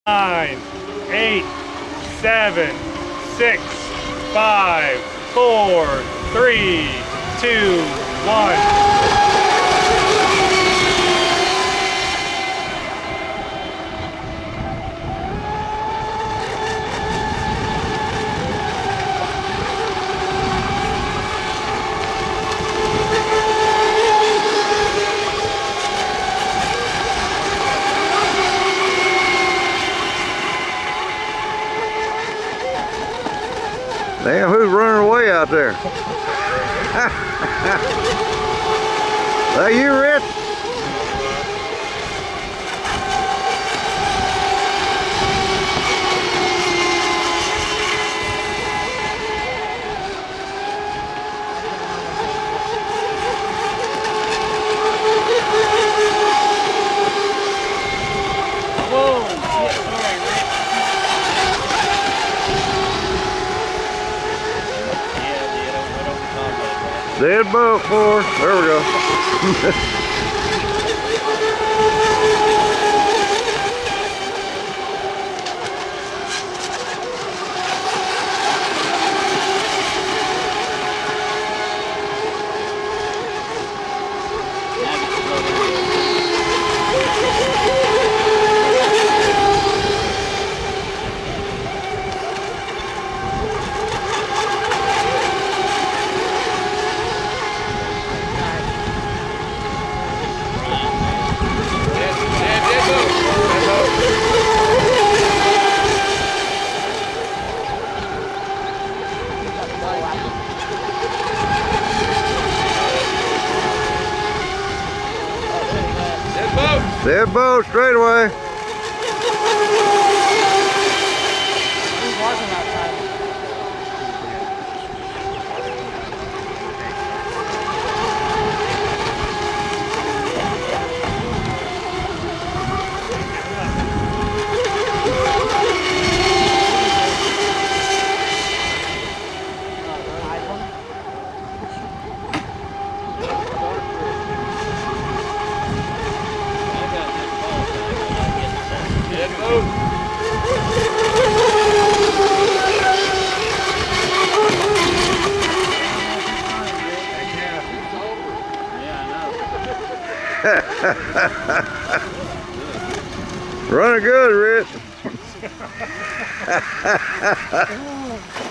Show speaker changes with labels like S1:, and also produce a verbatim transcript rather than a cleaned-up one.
S1: Nine, eight, seven, six, five, four, three, two, one.
S2: Damn, who's running away out there? That you, Rich?
S3: Whoa, shit, sorry, Rick.
S2: Dead boat for. There we go. Dead boat, straight away.
S3: Who's watching outside?
S2: Running good, Rich.